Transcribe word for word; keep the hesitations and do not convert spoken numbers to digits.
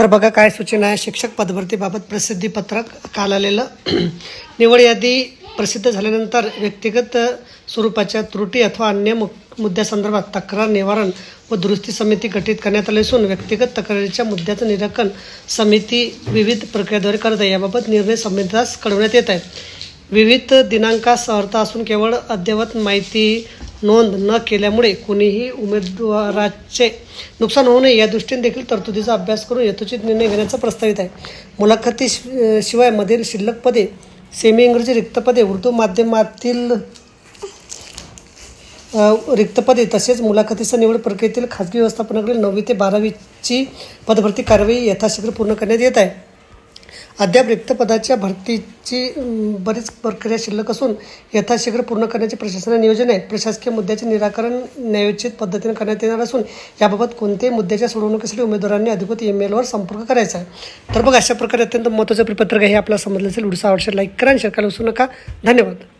तर बघा काय सूचना आहे. शिक्षक पदभरतीबाबत प्रसिद्धी पत्रक काल आलेलं. निवड यादी प्रसिद्ध झाल्यानंतर व्यक्तिगत स्वरूपाच्या त्रुटी अथवा अन्य मुद्द्यासंदर्भात तक्रार निवारण व दुरुस्ती समिती गठीत करण्यात आली असून व्यक्तिगत तक्रारीच्या मुद्द्याचं निराकरण समिती विविध प्रक्रियेद्वारे करत आहे. याबाबत निर्णय समितीस कळवण्यात येत आहे. विविध दिनांकास अर्थ असून केवळ अद्ययावत माहिती नोंद न केल्यामुळे कोणीही उमेदवाराचे नुकसान होऊ नये या दृष्टीने देखील तरतुदीचा अभ्यास करून यथोचित निर्णय घेण्याचा प्रस्तावित आहे. मुलाखती शिवाय मधील शिल्लक पदे, सेमी इंग्रजी रिक्त पदे, उर्दू माध्यमातील रिक्त पदे तसेच मुलाखतीच्या निवड प्रक्रियेतील खाजगी व्यवस्थापनाकडील नववी ते बारावीची पदभरती कार्यवाही यथाशीघ्र पूर्ण करण्यात येत आहे. अद्याप रिक्त पदाच्या भरतीची बरीच प्रक्रिया शिल्लक असून यथाशीघ्र पूर्ण करण्याचे प्रशासनाचे नियोजन आहे. प्रशासकीय मुद्द्याचे निराकरण न्यायोचित पद्धतीने करण्यात येणार असून याबाबत कोणत्याही मुद्द्याच्या सोडवणुकीसाठी उमेदवारांनी अधिकृत ईमेलवर संपर्क करायचा आहे. तर बघ, अशा प्रकारे अत्यंत महत्त्वाचं परिपत्रक आहे. हे आपल्याला समजलं असेल. व्हिडिओ आवडल्यास लाईक करा आणि शेअर करायला विसरू नका. धन्यवाद.